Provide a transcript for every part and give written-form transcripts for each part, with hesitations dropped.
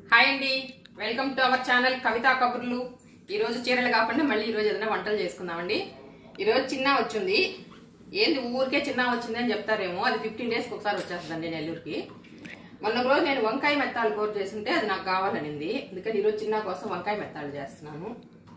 Hi అండి, welcome to our channel Kavitha Kaburlu. ఈరోజు చీరలు కాకుండా మళ్ళీ ఈరోజు ఏదైనా వంటలు చేసుకుందామండి. ఈరోజు చిన్న వచ్చింది. ఏంది ఊరికే చిన్న వచ్చింది అని చెప్తారేమో, అది 15 డేస్కి ఒకసారి వచ్చేస్తుందండి నెల్లూరుకి. మొన్న రోజు నేను వంకాయ మెత్తాలు కూర చేస్తుంటే అది నాకు కావాలనింది, అందుకని ఈరోజు చిన్న కోసం వంకాయ మెత్తాలు చేస్తున్నాను.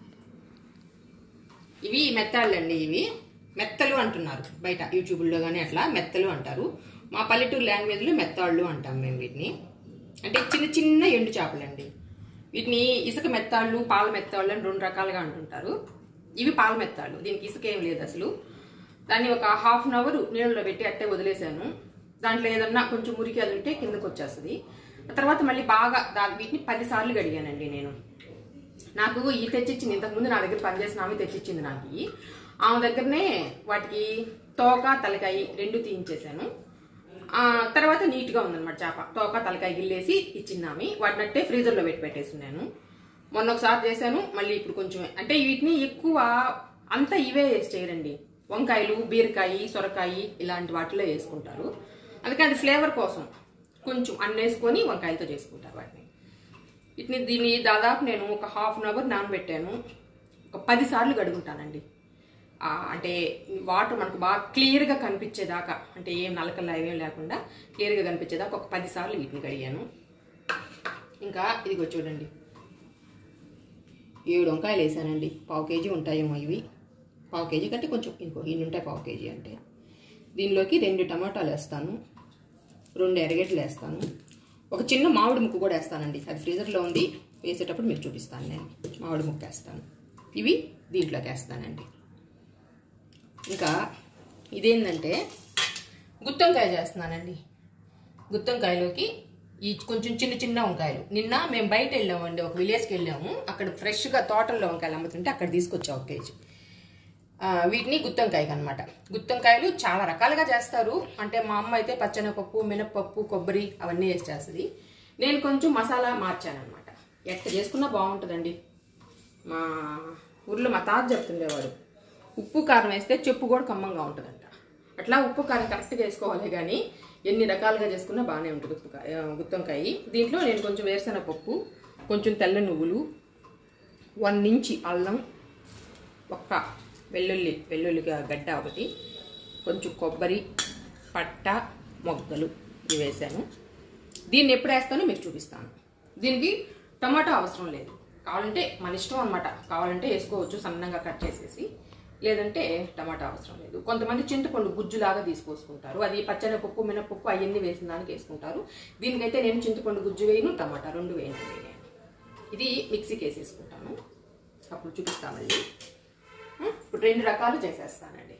ఇవి మెత్తాళ్ళు అండి, ఇవి మెత్తలు అంటున్నారు బయట యూట్యూబ్లో కానీ, అట్లా మెత్తలు అంటారు. మా పల్లెటూరు లాంగ్వేజ్లో మెత్తాళ్ళు అంటాం మేము వీటిని. అంటే చిన్న చిన్న ఎండు చేపలండి. వీటిని ఇసుక మెత్తాళ్ళు, పాల మెత్తాళ్ళు అని 2 రకాలుగా అంటుంటారు. ఇవి పాల మెత్తాళ్ళు, దీనికి ఇసుక ఏం లేదు అసలు. దాన్ని ఒక ½ అన్ అవర్ నీళ్ళలో పెట్టి అట్టే వదిలేసాను. దాంట్లో ఏదన్నా కొంచెం మురికి అది ఉంటే కిందకు వచ్చేస్తుంది. తర్వాత మళ్ళీ బాగా వీటిని 10 సార్లు కడిగానండి నేను. నాకు ఈ తెచ్చిచ్చింది, ఇంతకుముందు నా దగ్గర పనిచేసిన ఆమె తెచ్చిచ్చింది నాకు. ఆమె దగ్గరనే వాటికి తోక తలకాయ 2 తీయించేసాను. తర్వాత నీట్గా ఉందన్నమాట చేప. తోక తలకాయ గిల్లేసి ఇచ్చిందామి. వాటినట్టే ఫ్రీజర్లో పెట్టేస్తున్నాను. మొన్న ఒకసారి చేశాను, మళ్ళీ ఇప్పుడు కొంచెం. అంటే వీటిని ఎక్కువ అంతా ఇవే వేసి చేయరండి. వంకాయలు, బీరకాయ, సొరకాయ ఇలాంటి వాటిలో వేసుకుంటారు. అందుకని అది ఫ్లేవర్ కోసం కొంచెం అన్నేసుకొని వంకాయలతో చేసుకుంటారు వాటిని. దీన్ని దాదాపు నేను ఒక ½ అన్ అవర్ నానబెట్టాను. ఒక 10 సార్లు కడుగుంటానండి. అంటే వాటర్ మనకు బాగా క్లియర్గా కనిపించేదాకా, అంటే ఏం నలకల్లా ఏమేం లేకుండా క్లియర్గా కనిపించేదాకా ఒక 10 సార్లు వీటిని కడిగాను. ఇంకా ఇదిగో చూడండి, 7 వంకాయలు వేసానండి. ½ కేజీ ఉంటాయేమో ఇవి. ½ కేజీ కంటే కొంచెం ఇన్ని ఉంటాయి ½ కేజీ అంటే. దీనిలోకి 2 టమాటాలు వేస్తాను, 2 ఎర్రగడ్డలు వేస్తాను, ఒక చిన్న మామిడి ముక్క కూడా వేస్తానండి. అది ఫ్రీజర్లో ఉంది, వేసేటప్పుడు మీకు చూపిస్తాను. నేను మామిడి ముక్క వేస్తాను. ఇవి దీంట్లోకి వేస్తానండి. ఇంకా ఇదేంటంటే గుత్తొంకాయ చేస్తున్నానండి. గుత్తొంకాయలోకి ఈ కొంచెం చిన్న చిన్న వంకాయలు. నిన్న మేము బయట వెళ్ళామండి, ఒక విలేజ్కి వెళ్ళాము. అక్కడ ఫ్రెష్గా తోటల్లో వంకాయలు అమ్ముతుంటే అక్కడ తీసుకొచ్చా 1 కేజీ. వీటిని గుత్తొంకాయకి అనమాట. గుత్తొంకాయలు చాలా రకాలుగా చేస్తారు. అంటే మా అమ్మ అయితే పచ్చెనపప్పు, మినప్పప్పు, కొబ్బరి అవన్నీ వేసి చేస్తుంది. నేను కొంచెం మసాలా మార్చాను అనమాట. ఎట్లా చేసుకున్నా బాగుంటుందండి. మా ఊర్లో మా తాత చెప్తుండేవాడు, ఉప్పు కారం వేస్తే చెప్పు కూడా కమ్మంగా ఉంటుందంట. అట్లా ఉప్పు కారం కరెక్ట్గా వేసుకోవాలి, కానీ ఎన్ని రకాలుగా చేసుకున్నా బాగానే ఉంటుంది గుత్తొంకాయ. దీంట్లో నేను కొంచెం వేరుశనగపప్పు, కొంచెం తెల్ల నువ్వులు, 1 ఇంచి అల్లం, ఒక్క వెల్లుల్లి గడ్డ ఒకటి, కొంచెం కొబ్బరి, పట్ట, మొగ్గలు ఇవి వేసాను. దీన్ని ఎప్పుడు వేస్తానో మీకు చూపిస్తాను. దీనికి టమాటా అవసరం లేదు, కావాలంటే మన ఇష్టం అనమాట. కావాలంటే వేసుకోవచ్చు సన్నంగా కట్ చేసేసి, లేదంటే టమాటా అవసరం లేదు. కొంతమంది చింతపండు గుజ్జులాగా తీసుకొసుకుంటారు. అది పచ్చెనపప్పు, మినపప్పు అవన్నీ వేసిన దానికి వేసుకుంటారు. దీనికైతే నేను చింతపండు గుజ్జు వేయను, టమాటా 2 వేయనండి నేను. ఇది మిక్సీకి వేసేసుకుంటాను, అప్పుడు చూపిస్తామండి. ఇప్పుడు 2 రకాలు చేసేస్తానండి.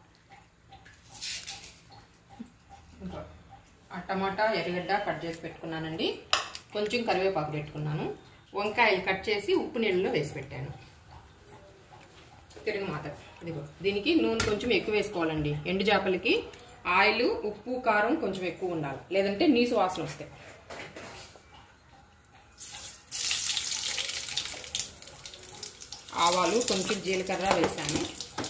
ఆ టమాటా, ఎర్రగడ్డ కట్ చేసి పెట్టుకున్నానండి. కొంచెం కరివేపాకు పెట్టుకున్నాను. వంకాయలు కట్ చేసి ఉప్పు నీళ్ళలో వేసి పెట్టాను. తిరుగుమాత. ఇదిగో దీనికి నూనె కొంచెం ఎక్కువ వేసుకోవాలండి. ఎండు చేపలకి ఆయిల్, ఉప్పు, కారం కొంచెం ఎక్కువ ఉండాలి, లేదంటే నీసు వాసన వస్తాయి. ఆవాలు, కొంచెం జీలకర్ర వేసాను.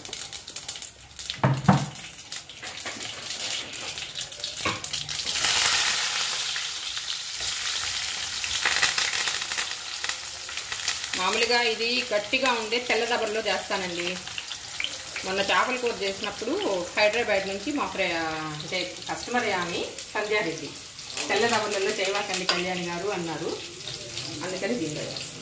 మామూలుగా ఇది గట్టిగా ఉండే తెల్ల దబర్లో చేస్తానండి. మొన్న చేపల కూర చేసినప్పుడు హైదరాబాద్ నుంచి మా అంటే కస్టమర్ ఆమె సంధ్యారెడ్డి, తెల్ల దబర్లలో చేయవాకండి కళ్యాణి గారు అన్నారు. అందుకని దీంట్లో చేస్తున్నాను.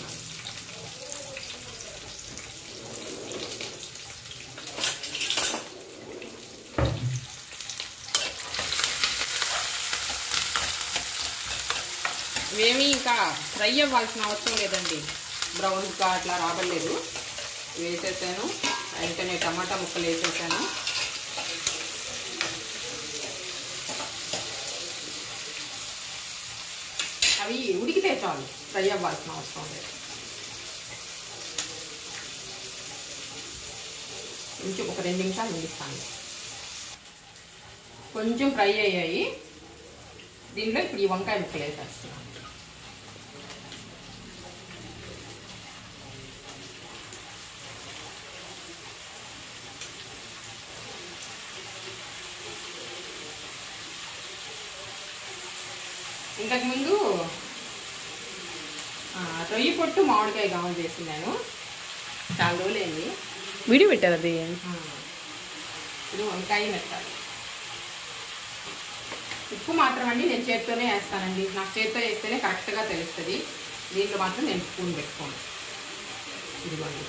ఇవేమీ ఇంకా ఫ్రై అవ్వాల్సిన అవసరం లేదండి. బ్రౌన్గా అట్లా రావలేదు. వేసేసాను, వెంటనే టమాటా ముక్కలు వేసేసాను. అవి ఉడికితే చాలు, ఫ్రై అవ్వాల్సిన అవసరం లేదు. కొంచెం ఒక 2 నిమిషాలు ఉడికిస్తాను. కొంచెం ఫ్రై అయ్యాయి. దీంట్లో ఇప్పుడు ఈ వంకాయ ముక్కలు వేసేస్తున్నాను. ఇంతకుముందు రొయ్యి పొట్టు మామిడికాయ గావం చేసినాను, చాలా రోజులైంది. వీడియో పెట్టారు అది. ఇది వంకాయ మెత్తాలి. ఉప్పు మాత్రం అండి నేను చేతితోనే వేస్తానండి, నాకు చేతితో వేస్తేనే కరెక్ట్గా తెలుస్తుంది. దీంట్లో మాత్రం నేను స్పూన్ పెట్టుకోను. ఇదిగోండి.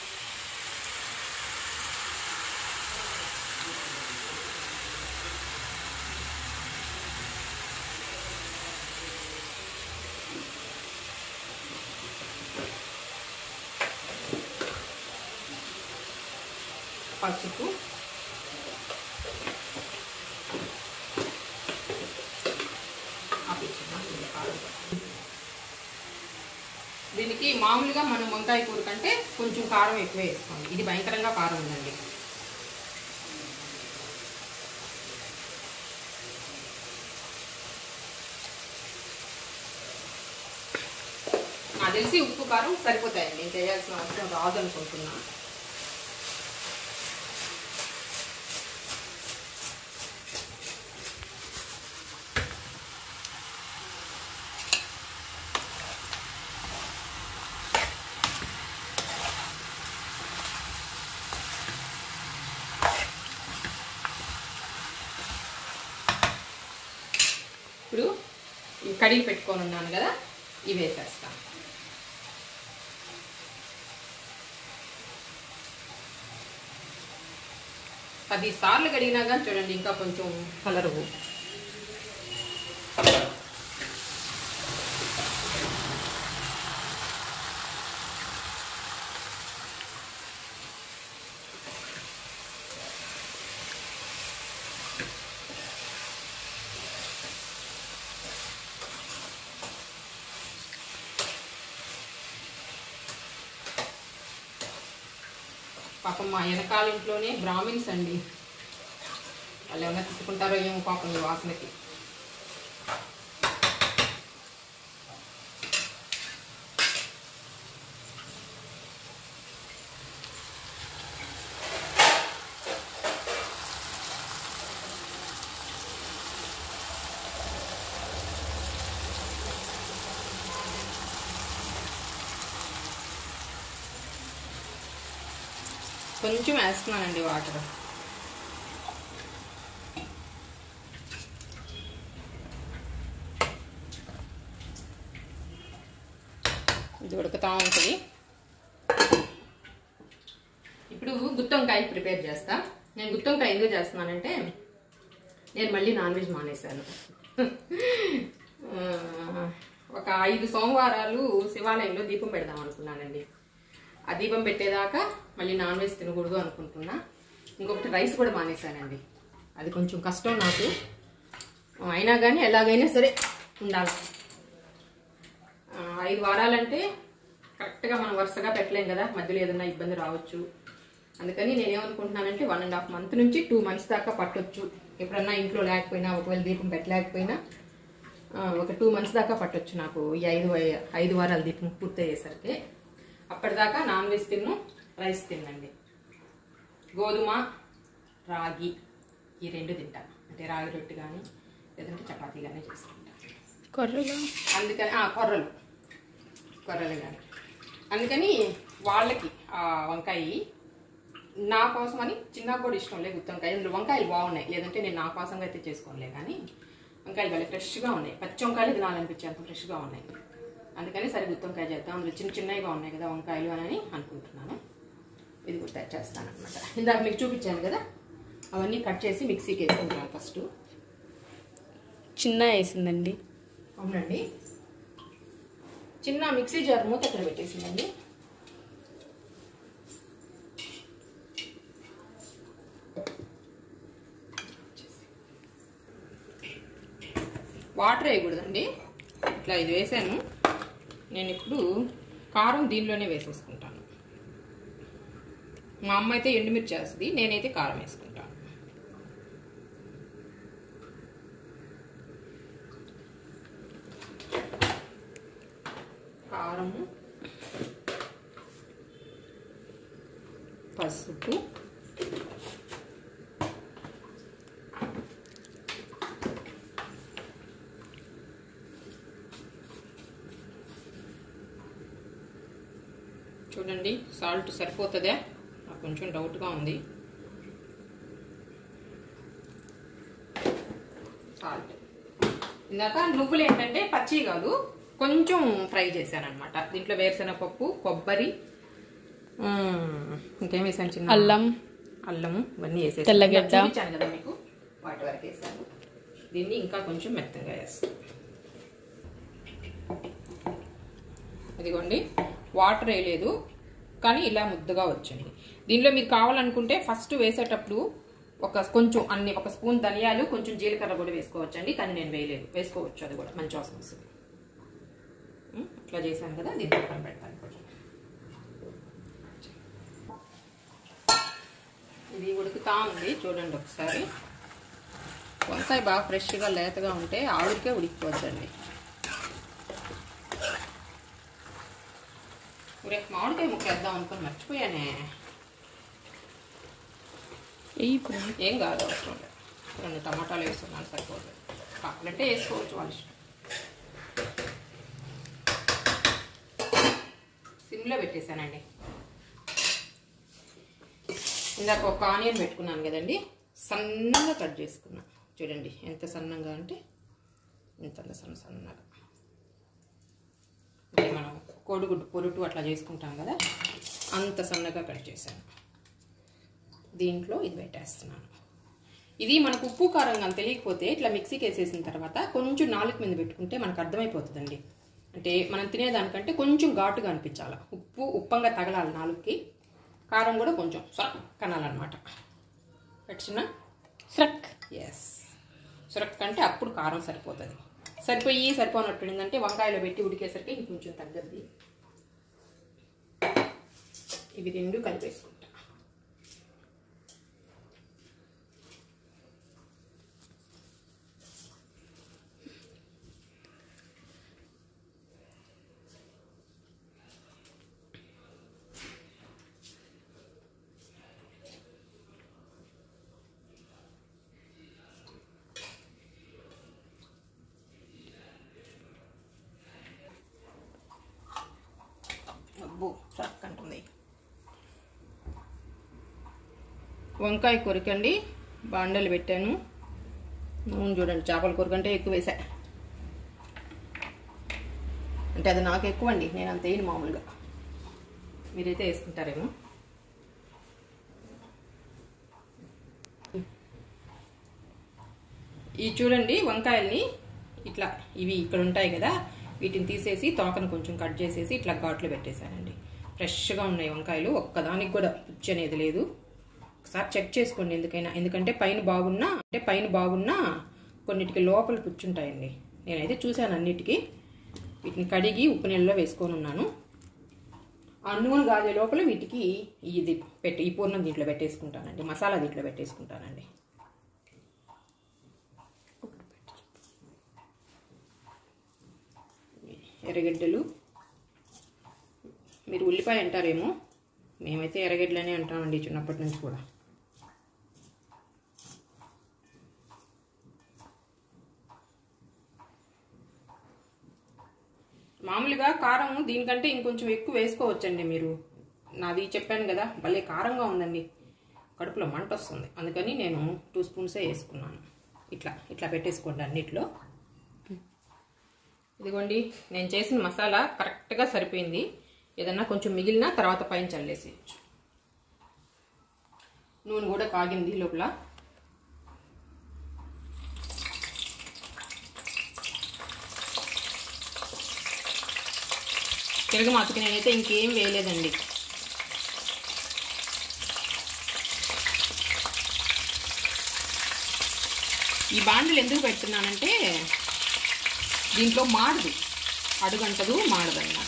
పసుపు, దీనికి మామూలుగా మనం వంకాయ కూర కంటే కొంచెం కారం ఎక్కువ వేసుకోండి. ఇది భయంకరంగా కారం ఉందండి. నాకు తెలిసి ఉప్పు కారం సరిపోతాయండి, నేను చేయాల్సిన అవసరం రాదు అనుకుంటున్నా. ఇప్పుడు కడిగి పెట్టుకొని ఉన్నాను కదా, ఇవి వేసేస్తాను. పది సార్లు కడిగినా కానీ చూడండి ఇంకా కొంచెం కలరు. పాపం మా వెనకాల ఇంట్లోనే బ్రాహ్మిన్స్ అండి, వాళ్ళు ఏమైనా తిట్టుకుంటారో ఏమో పాపం ఈ వాసనకి. కొంచెం వేస్తున్నానండి వాటర్. ఇది ఉడుకుతూ ఉంటుంది. ఇప్పుడు గుత్తొంకాయ ప్రిపేర్ చేస్తా. నేను గుత్తొంకాయ ఎందుకు చేస్తున్నానంటే, నేను మళ్ళీ నాన్ వెజ్ మానేశాను. ఒక 5 సోమవారాలు శివాలయంలో దీపం పెడదాం అనుకున్నానండి. ఆ దీపం పెట్టేదాకా మళ్ళీ నాన్ వెజ్ తినకూడదు అనుకుంటున్నా. ఇంకొకటి రైస్ కూడా మానేశానండి. అది కొంచెం కష్టం నాకు, అయినా కానీ ఎలాగైనా సరే ఉండాలి. 5 వారాలంటే కరెక్ట్గా మనం వరుసగా పెట్టలేం కదా, మధ్యలో ఏదైనా ఇబ్బంది రావచ్చు. అందుకని నేనేమనుకుంటున్నానంటే 1.5 మంత్ నుంచి 2 months దాకా పట్టొచ్చు. ఎప్పుడన్నా ఇంట్లో లేకపోయినా, ఒకవేళ దీపం పెట్టలేకపోయినా ఒక 2 months దాకా పట్టొచ్చు నాకు ఈ 5 వారాల దీపం పూర్తయ్యేసరికి. అప్పటిదాకా నాన్ వెజ్ తిన్ను, రైస్ తినండి. గోధుమ, రాగి ఈ 2 తింటా. అంటే రాగి రొట్టె కానీ లేదంటే చపాతీ కానీ చేసుకుంటా. కొర్రలు అందుకని కొర్రలు కానీ అందుకని వాళ్ళకి వంకాయ నా కోసమని, చిన్న కూడా ఇష్టం లేదు గుత్తొంకాయ. ఇందులో వంకాయలు బాగున్నాయి, లేదంటే నేను నా కోసంగా అయితే చేసుకోలే. కానీ వంకాయలు భలే ఫ్రెష్గా ఉన్నాయి, పచ్చి వంకాయలు తినాలనిపించే అంత ఫ్రెష్గా ఉన్నాయి. అందుకని సరే గుత్తొంకాయ చేద్దాం, అందులో చిన్నగా ఉన్నాయి కదా వంకాయలు అని అనుకుంటున్నాను. ఇది కూడా తయారు చేస్తాను అనమాట. ఇందాక మీకు చూపించాను కదా, అవన్నీ కట్ చేసి మిక్సీకి వేసుకుంటాను ఫస్ట్. చిన్న వేసిందండి. అవునండి, చిన్న మిక్సీ జార్ మూత అక్కడ పెట్టేసిందండి. వాటర్ వేయకూడదండి, ఇట్లా ఇది వేసాను. నేను ఇప్పుడు కారం దీనిలోనే వేసేసుకుంటాను. మా అమ్మ అయితే ఎండుమిర్చి వేస్తుంది, నేనైతే కారం వేసుకుంటాను. కారము, పసుపు, చూడండి సాల్ట్ సరిపోతుందే, నాకు కొంచెం డౌట్గా ఉంది. సాల్ట్ ఇందాక నువ్వులు ఏంటంటే పచ్చి కాదు, కొంచెం ఫ్రై చేశాను అనమాట. దీంట్లో వేరుశనగపప్పు, కొబ్బరి, ఇంకేం వేసాను, చిన్న అల్లము ఇవన్నీ వేసేసి తెల్లగడ్డ చూపించాను కదా మీకు, వాటి వరకు వేసాను. దీన్ని ఇంకా కొంచెం మెత్తగా వేస్తాను. ఇదిగోండి వాటర్ వేయలేదు కానీ ఇలా ముద్దగా వచ్చింది. దీనిలో మీరు కావాలనుకుంటే ఫస్ట్ వేసేటప్పుడు ఒక స్పూన్ ధనియాలు, కొంచెం జీలకర్ర కూడా వేసుకోవచ్చండి, కానీ నేను వేయలేదు. వేసుకోవచ్చు, అది కూడా మంచి వాసన వస్తుంది. ఇట్లా చేశాను కదా, దీన్ని పక్కన పెడతాను. ఇది ఉడుకుతా ఉంది చూడండి ఒకసారి. వంకాయ బాగా ఫ్రెష్గా లేతగా ఉంటే ఆవిరికే ఉడికిపోవచ్చండి. రేపు మామిడికాయ ముక్క వేద్దాం అనుకుని మర్చిపోయానే. ఏం కాదు, అవసరం లేదు. 2 టమాటాలు వేస్తున్నాను, సరిపోతుంది. కావాలంటే వేసుకోవచ్చు, వాళ్ళ ఇష్టం. సిమ్లో పెట్టేశానండి. ఇందాక ఒక ఆనియన్ పెట్టుకున్నాను కదండి, సన్నగా కట్ చేసుకున్నాను. చూడండి ఎంత సన్నగా అంటే ఇంత సన్నగా. అంటే మనం కోడిగుడ్డు పొరుటు అట్లా చేసుకుంటాం కదా, అంత సన్నగా కట్ చేశాను. దీంట్లో ఇది పెట్టేస్తున్నాను. ఇది మనకు ఉప్పు కారం కానీ తెలియకపోతే ఇట్లా మిక్సీకి వేసేసిన తర్వాత కొంచెం నాలుగు మీద పెట్టుకుంటే మనకు అర్థమైపోతుందండి. అంటే మనం తినేదానికంటే కొంచెం ఘాటుగా అనిపించాలి. ఉప్పంగా తగలాలి నాలుగుకి, కారం కూడా కొంచెం కనాలన్నమాట. పెట్టిన ఎస్ సురక్ అంటే అప్పుడు కారం సరిపోతుంది. సరిపోనట్టుందంటే వంకాయలో పెట్టి ఉడికేసరికి ఇంకొంచెం తగ్గద్ది. ఇవి 2 కలిపేసుకుంటా. అంటుంది. వంకాయ కొరికండి, బాండలు పెట్టాను. నూనె చూడండి, చేపల కొరకంటే ఎక్కువ వేసా. అంటే అది నాకు ఎక్కువ అండి, నేను అంత వేయను మామూలుగా. మీరైతే వేసుకుంటారేమో. ఈ చూడండి వంకాయల్ని ఇట్లా, ఇవి ఇక్కడ ఉంటాయి కదా, వీటిని తీసేసి తోకను కొంచెం కట్ చేసేసి ఇట్లా ఘాట్లు పెట్టేశానండి. ఫ్రెష్గా ఉన్నాయి వంకాయలు, ఒక్కదానికి కూడా పుచ్చు అనేది లేదు. ఒకసారి చెక్ చేసుకోండి ఎందుకంటే పైన బాగున్నా కొన్నిటికి లోపల పుచ్చుంటాయండి. నేనైతే చూశాను అన్నిటికీ. వీటిని కడిగి ఉప్పు నీళ్ళలో వేసుకొని ఉన్నాను. ఆ నూనె గాజే లోపల వీటికి ఈ పూర్ణం దీంట్లో పెట్టేసుకుంటానండి, మసాలా దీంట్లో పెట్టేసుకుంటానండి. ఎర్రగడ్డలు, మీరు ఉల్లిపాయ అంటారేమో, మేమైతే ఎర్రగడ్డలనే అంటామండి చిన్నప్పటి నుంచి కూడా. మామూలుగా కారం దీనికంటే ఇంకొంచెం ఎక్కువ వేసుకోవచ్చండి మీరు. నాది చెప్పాను కదా, భలే కారంగా ఉందండి, కడుపులో మంట వస్తుంది. అందుకని నేను 2 స్పూన్సే వేసుకున్నాను. ఇట్లా పెట్టేసుకోండి అన్నిట్లో. ఇదిగోండి నేను చేసిన మసాలా కరెక్ట్గా సరిపోయింది. ఏదన్నా కొంచెం మిగిలినా తర్వాత పైన చల్లేసేయచ్చు. నూనె కూడా కాగింది లోపల. తిరగమాతకి నేనైతే ఇంకేం వేయలేదండి. ఈ బాండలు ఎందుకు పెడుతున్నానంటే దీంట్లో మాడదు, అడుగంటదు, మాడదు అన్నమాట.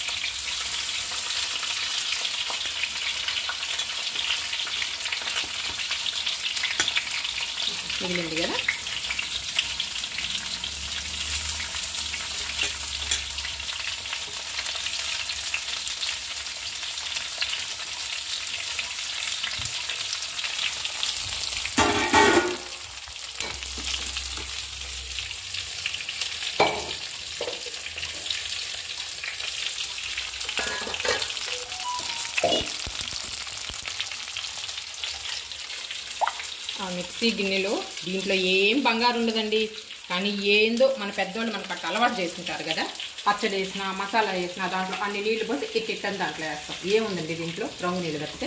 మిగిలింది కదా, మిక్సీ గిన్నెలో దీంట్లో ఏం బంగారు ఉండదండి. కానీ ఏందో మన పెద్దోళ్ళు మనకు అట్లా అలవాటు చేసుకుంటారు కదా. పచ్చడి వేసినా మసాలా వేసినా దాంట్లో అన్ని నీళ్లు పోసి ఇట్టని దాంట్లో వేస్తాం. ఏముందండి దీంట్లో రంగు నీళ్ళు తప్పితే.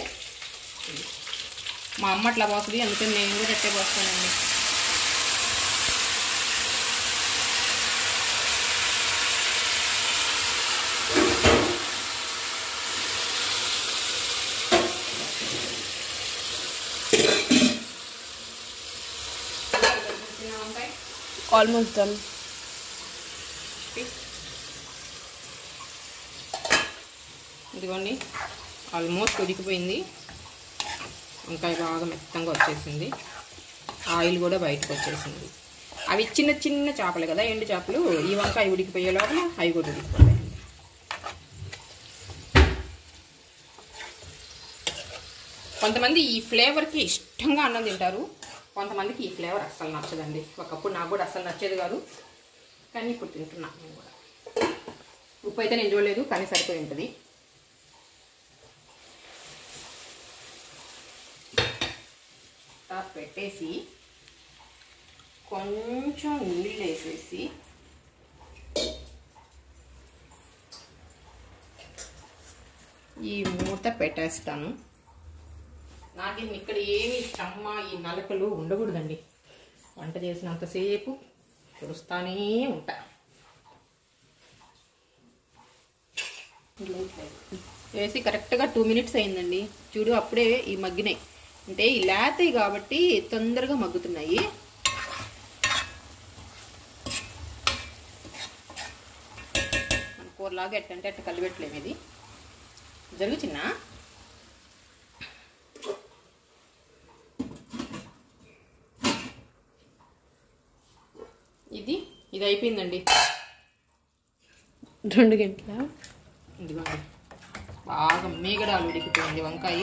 మా అమ్మ అట్లా పోస్తుంది, అందుకని నేను కూడా అట్టే పోస్తానండి. Almost done. ఇదిగోండి ఆల్మోస్ట్ ఉడికిపోయింది. వంకాయ బాగా మెత్తంగా వచ్చేసింది. ఆయిల్ కూడా బయటకు వచ్చేసింది. అవి చిన్న చిన్న చేపలు కదా, ఎండు చేపలు. ఈ వంకాయ ఉడికిపోయే లోపల అవి కూడా ఉడికిపోతాయి. కొంతమంది ఈ ఫ్లేవర్కి ఇష్టంగా అన్నం తింటారు, కొంతమందికి ఈ ఫ్లేవర్ అస్సలు నచ్చదండి. ఒకప్పుడు నాకు కూడా అస్సలు నచ్చేది కాదు, కానీ ఇప్పుడు తింటున్నాను నేను కూడా. ఉప్పు అయితే నేను చూడలేదు, కానీ సరిపోయి ఉంటుంది. పెట్టేసి కొంచెం నీళ్ళు వేసేసి ఈ మూత పెట్టేస్తాను. నాకు ఇక్కడ ఏమి చెమ్మ ఈ నలకలు ఉండకూడదండి. వంట చేసినంతసేపు చూస్తానే ఉంటా. వేసి కరెక్ట్గా 2 మినిట్స్ అయిందండి. చూడు అప్పుడే ఈ మగ్గినాయి. అంటే ఈ లేతవి కాబట్టి తొందరగా మగ్గుతున్నాయి. మన కూరలాగా ఎట్టంటే అట్ట కలిపెట్టలేము. ఇది జరుగు చిన్న. ఇది అయిపోయిందండి. 2 గంటల ఇదిగోండి బాగా మేగడాలు ఉడికిపోయింది వంకాయ.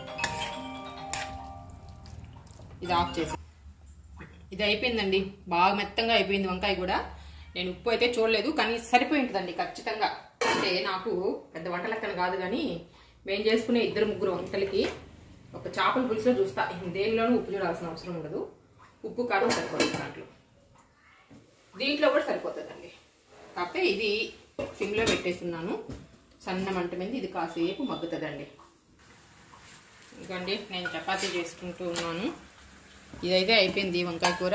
ఇది ఆఫ్ చేసి ఇది అయిపోయిందండి. బాగా మెత్తంగా అయిపోయింది వంకాయ కూడా. నేను ఉప్పు అయితే చూడలేదు, కానీ సరిపోయి ఉంటుందండి ఖచ్చితంగా. అంటే నాకు పెద్ద వంట లెక్కన కాదు, కానీ మేము చేసుకునే 2-3 వంటలకి ఒక చేపల పులుసులో చూస్తా. దేనిలోనూ ఉప్పు చూడాల్సిన అవసరం ఉండదు. ఉప్పు కారం సరిపోతుంది దాంట్లో. దీంట్లో కూడా సరిపోతుందండి. కాకపోతే ఇది సిమ్లో పెట్టేస్తున్నాను, సన్న మంట మీద. ఇది కాసేపు మగ్గుతుందండి. ఇంకండి నేను చపాతీ చేసుకుంటూ ఉన్నాను. ఇదైతే అయిపోయింది వంకాయ కూర.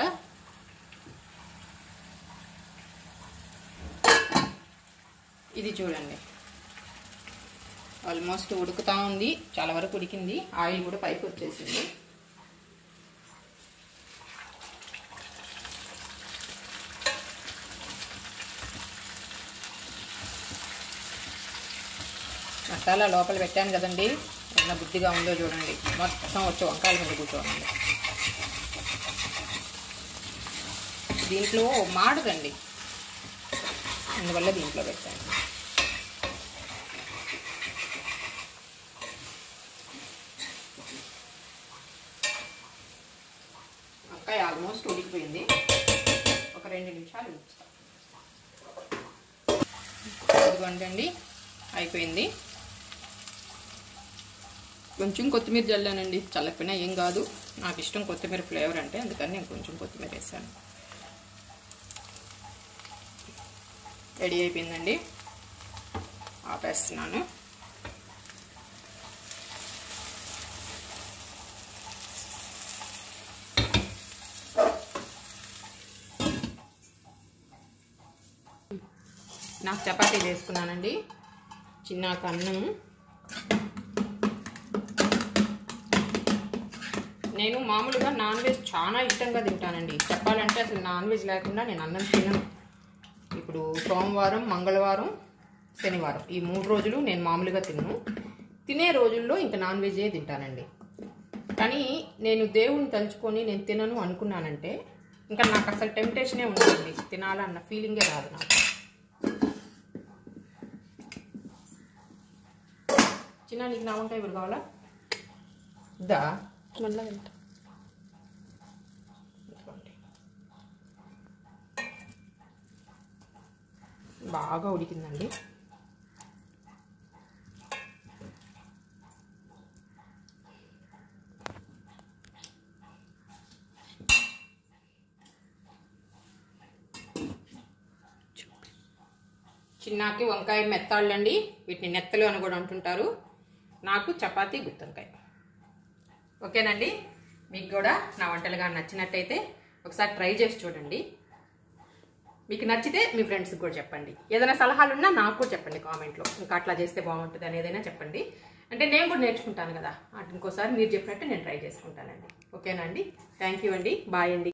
ఇది చూడండి ఆల్మోస్ట్ ఉడుకుతా ఉంది. చాలా వరకు ఉడికింది. ఆయిల్ కూడా పైకి వచ్చేసింది. మసాలా లోపల పెట్టాను కదండి, ఎంత బుద్ధిగా ఉందో చూడండి. మొత్తం వచ్చి వంకాయల మీద కూర్చోండి. దీంట్లో మాడదండి, అందువల్ల దీంట్లో పెట్టాను. వంకాయ ఆల్మోస్ట్ ఉడికిపోయింది. ఒక 2 నిమిషాలు ఉంచుతాం. ఇదిగోండి అయిపోయింది. కొంచెం కొత్తిమీర జల్లానండి. చల్లకపోయినా ఏం కాదు, నాకు ఇష్టం కొత్తిమీర ఫ్లేవర్ అంటే, అందుకని నేను కొంచెం కొత్తిమీర వేసాను. రెడీ అయిపోయిందండి. ఆపేస్తున్నాను. నాకు చపాతీ చేసుకున్నానండి. చిన్నాక అన్నం. నేను మామూలుగా నాన్ వెజ్ చాలా ఇష్టంగా తింటానండి. చెప్పాలంటే అసలు నాన్ వెజ్ లేకుండా నేను అన్నం తినను. ఇప్పుడు సోమవారం, మంగళవారం, శనివారం ఈ 3 రోజులు నేను మామూలుగా తినను. తినే రోజుల్లో ఇంకా నాన్ వెజే తింటానండి. కానీ నేను దేవుణ్ణి తలుచుకొని నేను తినను అనుకున్నానంటే ఇంకా నాకు అసలు టెంప్టేషనే ఉండదండి. తినాలన్న ఫీలింగే రాదు నాకు. చిన్న నీకు నా వంకాయ ఇప్పుడు కావాలా? దా మళ్ళీ తింటా. బాగా ఉడికిందండి. చిన్నాకి వంకాయ మెత్తాళ్ళండి, వీటిని నెత్తలు అని కూడా అంటుంటారు. నాకు చపాతీ గుత్తొంకాయ. ఓకేనండి, మీకు కూడా నా వంటలుగా నచ్చినట్టయితే ఒకసారి ట్రై చేసి చూడండి. మీకు నచ్చితే మీ ఫ్రెండ్స్కి కూడా చెప్పండి. ఏదైనా సలహాలు ఉన్నా నాకు కూడా చెప్పండి కామెంట్లో. ఇంకా అట్లా చేస్తే బాగుంటుంది అని ఏదైనా చెప్పండి. అంటే నేను కూడా నేర్చుకుంటాను కదా, ఇంకోసారి మీరు చెప్పినట్టు నేను ట్రై చేసుకుంటానండి. ఓకేనా అండి? థ్యాంక్ యూ అండి. బాయ్ అండి.